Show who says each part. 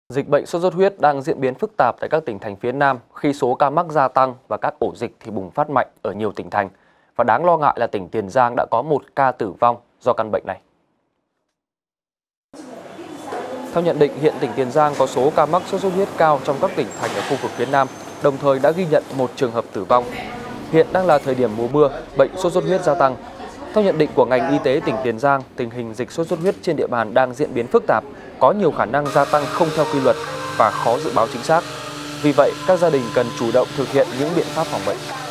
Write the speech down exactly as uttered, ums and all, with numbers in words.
Speaker 1: Dịch bệnh sốt xuất huyết đang diễn biến phức tạp tại các tỉnh thành phía Nam khi số ca mắc gia tăng và các ổ dịch thì bùng phát mạnh ở nhiều tỉnh thành. Và đáng lo ngại là tỉnh Tiền Giang đã có một ca tử vong do căn bệnh này. Theo nhận định, hiện tỉnh Tiền Giang có số ca mắc sốt xuất huyết cao trong các tỉnh thành ở khu vực phía Nam, đồng thời đã ghi nhận một trường hợp tử vong. Hiện đang là thời điểm mùa mưa, bệnh sốt xuất huyết gia tăng. Theo nhận định của ngành y tế tỉnh Tiền Giang, tình hình dịch sốt xuất huyết trên địa bàn đang diễn biến phức tạp, có nhiều khả năng gia tăng không theo quy luật và khó dự báo chính xác. Vì vậy, các gia đình cần chủ động thực hiện những biện pháp phòng bệnh.